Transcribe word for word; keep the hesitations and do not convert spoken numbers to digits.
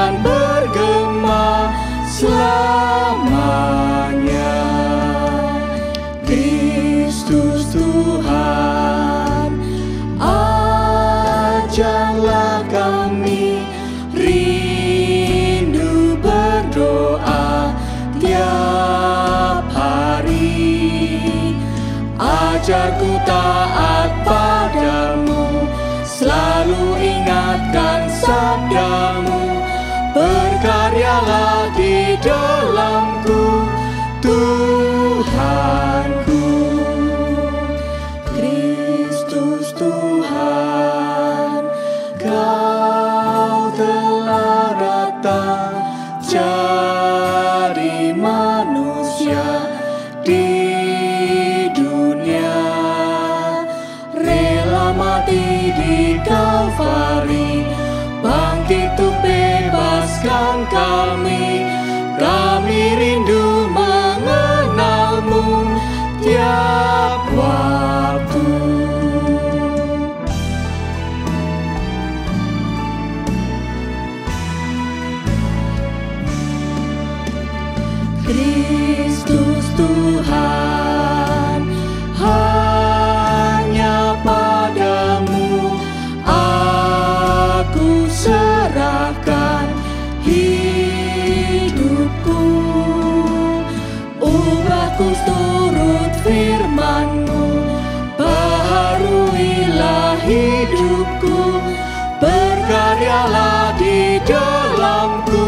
akan bergema selamanya. Kristus Tuhan, ajarlah kami rindu berdoa tiap hari. Ajarku taat padamu, selalu ingatkan sabdamu. Berkaryalah di dalamku, Tuhanku. Kristus Tuhan, Kau telah datang cari manusia di dunia, rela mati di Kalvari, bangkit untuk bebaskan kami. Kami rindu mengenalmu tiap waktu. Kristus Tuhan, hanya padamu aku serahkan hidupku. Ubahku turut firman-Mu, baharuilah hidupku. Berkaryalah di dalamku,